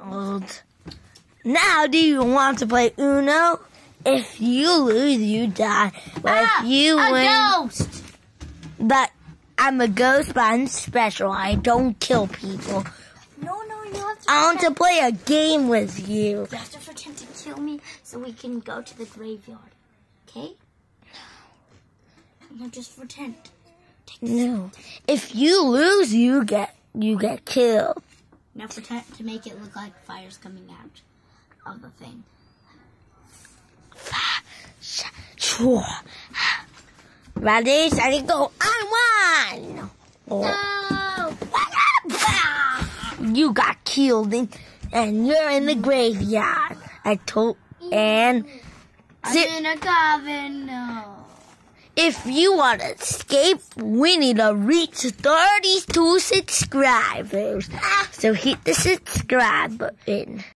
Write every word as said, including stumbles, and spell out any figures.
McDonald's. Now, do you want to play Uno? If you lose, you die. But ah, if you a win, ghost. but I'm a ghost, but I'm special. I don't kill people. No, no, you have to. I want to play a game with you. You have to pretend to kill me so we can go to the graveyard. Okay? No, just pretend. No. If you lose, you get you get killed. Now pretend to make it look like fire's coming out of the thing. Ready, steady, go. I won. No. You got killed in, and you're in the graveyard. I told and I'm in a coven. No. If you want to escape, we need to reach thirty-two subscribers. So hit the subscribe button.